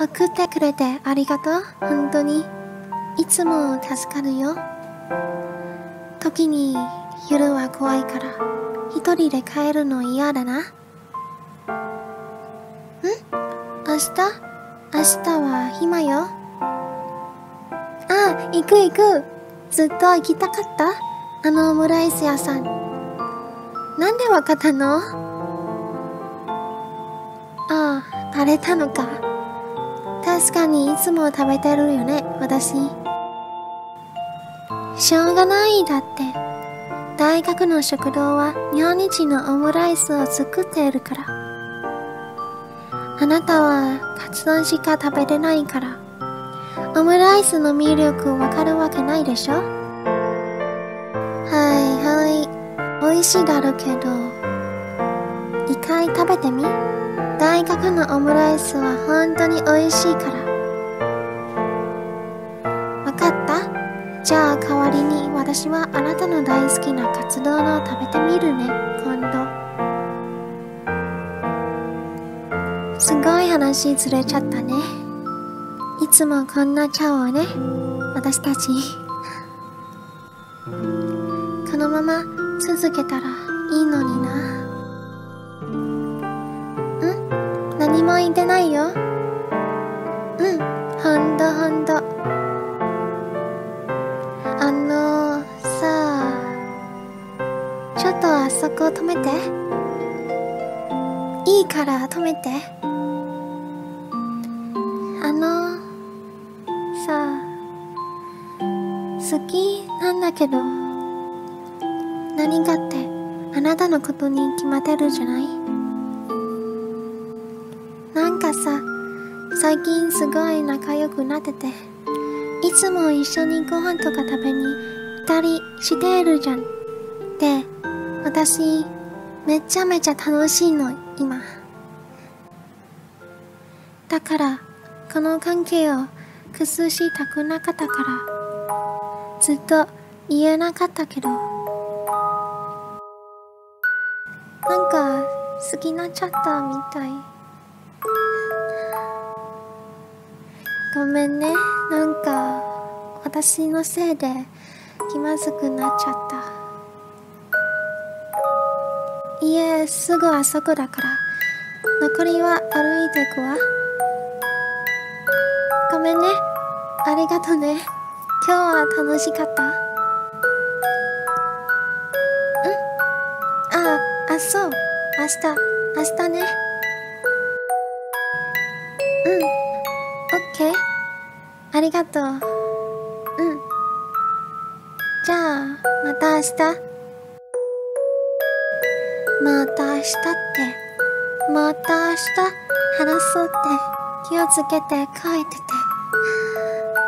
送ってくれてありがとう。本当にいつも助かるよ。時に夜は怖いから一人で帰るの嫌だな。明日は暇よ。あ、行く。ずっと行きたかった。あのオムライス屋さん。なんでわかったの？ああ、バレたのか。確かにいつも食べてるよね、私。しょうがない。だって大学の食堂は日本一のオムライスを作っているから。あなたはカツ丼しか食べれないからオムライスの魅力わかるわけないでしょ。美味しいだろうけど一回食べてみ。大学のオムライスは本当に美味しいから。わかった。じゃあ代わりに私はあなたの大好きなカツ丼を食べてみるね、今度。すごい話ずれちゃったね。いつもこんなちゃうわね、私たち。このまま続けたらいいのにな。何も言ってないよ。ほんと。さあ、ちょっとあそこ止めて。いいから止めて。さあ、好きなんだけど、何かってあなたのことに決まってるじゃない。なんかさ、最近すごい仲良くなってて、いつも一緒にご飯とか食べに行ったりしてるじゃん。で、私めちゃめちゃ楽しいの、今。だからこの関係を崩したくなかったからずっと言えなかったけど、なんか好きになっちゃったみたい。ごめんね、なんか私のせいで気まずくなっちゃった。家すぐあそこだから残りは歩いていくわ。ごめんね、ありがとね。今日は楽しかった？そう、明日ね。オッケー、ありがとう。じゃあまた明日。また明日話そうって気をつけて帰ってて。